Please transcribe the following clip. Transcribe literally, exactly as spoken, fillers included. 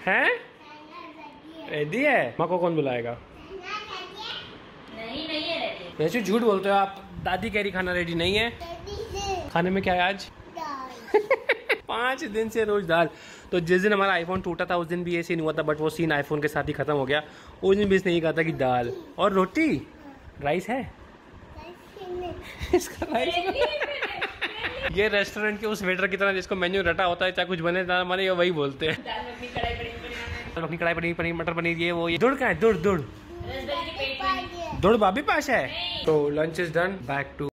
हैं? रेडी है? माँ को कौन बुलाएगा? नहीं नहीं है रेडी। वैसे झूठ बोलते हो आप। दादी कह रही खाना रेडी नहीं है। खाने में क्या है आज? पाँच दिन से रोज दाल। तो जिस दिन हमारा आईफोन टूटा था उस दिन भी ये सीन हुआ था, बट वो सीन आईफोन के साथ ही खत्म हो गया। उस दिन भी इसने ये कहा था कि दाल और रोटी। राइस है इसका राइस। ये रेस्टोरेंट के उस वेटर की तरह जिसको मेन्यू रटा होता है, चाहे कुछ बने ना बने वही बोलते हैं। दाल मखनी, कढ़ाई पनीर, दाल मखनी, कढ़ाई पनीर, पनीर मटर पनीर, ये वो ये। दुड़ कहाँ है? दुड़ दुड़ रसगुल्ले की पेट में। दुड़ भाभी पास है। तो lunch is done, back to